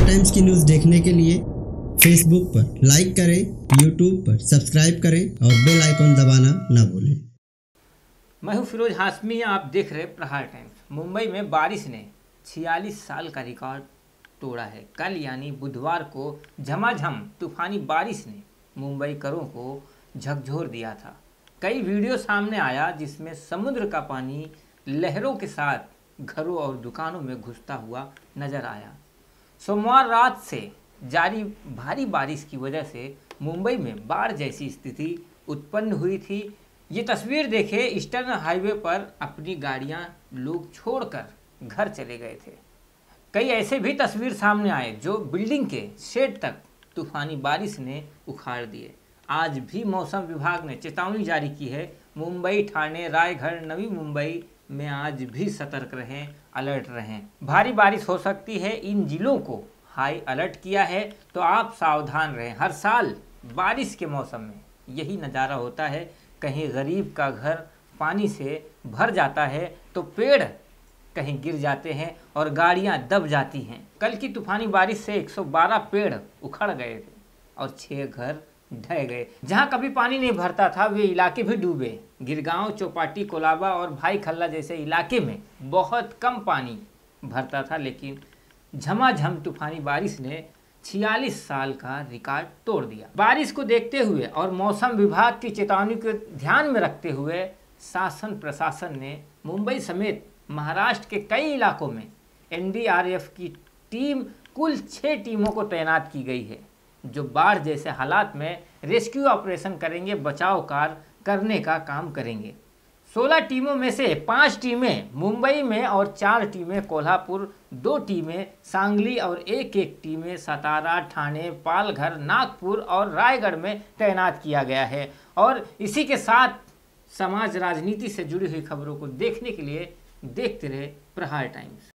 Times की news देखने के लिए फेसबुक पर लाइक करें, यूट्यूब पर सब्सक्राइब करें और बेल आइकन दबाना ना भूलें। मैं हूं फिरोज हाशमी, आप देख रहे प्रहार टाइम्स। मुंबई में बारिश ने 46 साल का रिकॉर्ड तोड़ा है। कल यानी बुधवार को झमाझम तूफानी बारिश ने मुंबईकरों को झकझोर दिया था। कई वीडियो सामने आया जिसमें समुद्र का पानी लहरों के साथ घरों और दुकानों में घुसता हुआ नजर आया। सोमवार रात से जारी भारी बारिश की वजह से मुंबई में बाढ़ जैसी स्थिति उत्पन्न हुई थी। ये तस्वीर देखे, ईस्टर्न हाईवे पर अपनी गाड़ियां लोग छोड़कर घर चले गए थे। कई ऐसे भी तस्वीर सामने आए जो बिल्डिंग के शेड तक तूफानी बारिश ने उखाड़ दिए। आज भी मौसम विभाग ने चेतावनी जारी की है। मुंबई, ठाणे, रायगढ़, नवी मुंबई में आज भी सतर्क रहें, अलर्ट रहें। भारी बारिश हो सकती है। इन जिलों को हाई अलर्ट किया है, तो आप सावधान रहें। हर साल बारिश के मौसम में यही नज़ारा होता है। कहीं गरीब का घर पानी से भर जाता है तो पेड़ कहीं गिर जाते हैं और गाड़ियां दब जाती हैं। कल की तूफानी बारिश से 112 पेड़ उखड़ गए थे और 6 घर ढह गए। जहां कभी पानी नहीं भरता था वे इलाके भी डूबे। गिरगांव, चौपाटी, कोलाबा और भाई खल्ला जैसे इलाके में बहुत कम पानी भरता था, लेकिन झमाझम तूफानी बारिश ने 46 साल का रिकॉर्ड तोड़ दिया। बारिश को देखते हुए और मौसम विभाग की चेतावनी को ध्यान में रखते हुए शासन प्रशासन ने मुंबई समेत महाराष्ट्र के कई इलाकों में एनडीआरएफ की टीम, कुल 6 टीमों को तैनात की गई है, जो बाढ़ जैसे हालात में रेस्क्यू ऑपरेशन करेंगे, बचाव कार्य करने का काम करेंगे। 16 टीमों में से 5 टीमें मुंबई में और 4 टीमें कोल्हापुर, 2 टीमें सांगली और एक टीमें सतारा, ठाणे, पालघर, नागपुर और रायगढ़ में तैनात किया गया है। और इसी के साथ समाज राजनीति से जुड़ी हुई खबरों को देखने के लिए देखते रहे प्रहार टाइम्स।